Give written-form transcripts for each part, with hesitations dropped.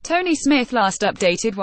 Tony Smith last updated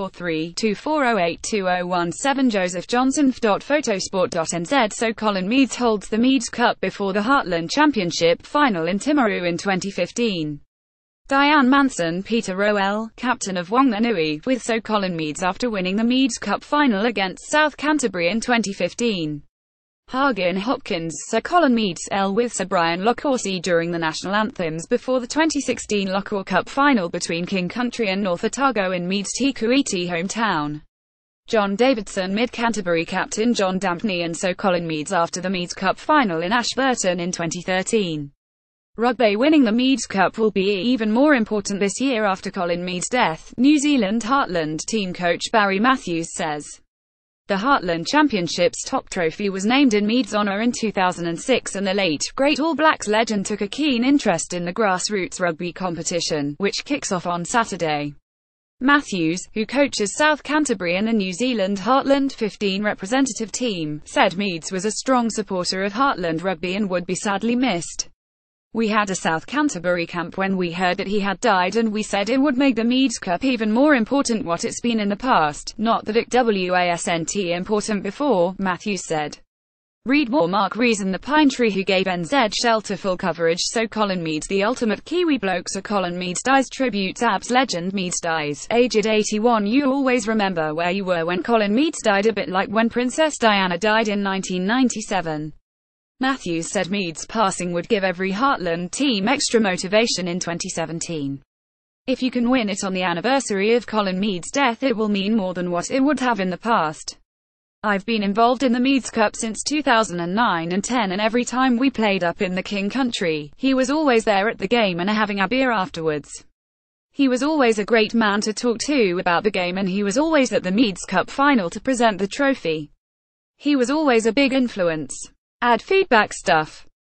1043-2408-2017 Joseph Johnson Photosport.nz. So Colin Meads holds the Meads Cup before the Heartland Championship final in Timaru in 2015. Diane Manson, Peter Rowell, captain of Wanganui, with So Colin Meads after winning the Meads Cup final against South Canterbury in 2015. Hagen Hopkins, Sir Colin Meads, with Sir Brian Lochaussee during the national anthems before the 2016 Lochau Cup final between King Country and North Otago in Meads' Te Kuiti hometown. John Davidson, Mid-Canterbury captain John Dampney and So Colin Meads after the Meads Cup final in Ashburton in 2013. Rugby winning the Meads Cup will be even more important this year after Colin Meads' death, New Zealand Heartland team coach Barry Matthews says. The Heartland Championship's top trophy was named in Meads' honour in 2006 and the late, great All Blacks legend took a keen interest in the grassroots rugby competition, which kicks off on Saturday. Matthews, who coaches South Canterbury and the New Zealand Heartland 15 representative team, said Meads was a strong supporter of Heartland rugby and would be sadly missed. We had a South Canterbury camp when we heard that he had died and we said it would make the Meads Cup even more important what it's been in the past, not that it wasn't important before, Matthews said. Read more. Mark Reason, the Pine Tree who gave NZ shelter full coverage. So Colin Meads, the ultimate Kiwi bloke. So Colin Meads dies tribute. Abs legend Meads dies, aged 81. You always remember where you were when Colin Meads died, a bit like when Princess Diana died in 1997. Matthews said Meads' passing would give every Heartland team extra motivation in 2017. If you can win it on the anniversary of Colin Meads' death, it will mean more than what it would have in the past. I've been involved in the Meads Cup since 2009 and 10, and every time we played up in the King Country, he was always there at the game and having a beer afterwards. He was always a great man to talk to about the game and he was always at the Meads Cup final to present the trophy. He was always a big influence. Add feedback stuff.